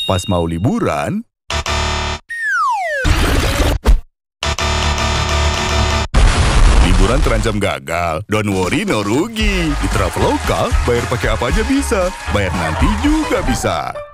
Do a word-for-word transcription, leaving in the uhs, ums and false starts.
Pas mau liburan, liburan terancam gagal. Don't worry, no rugi. Di Traveloka, bayar pakai apa aja bisa. Bayar nanti juga bisa.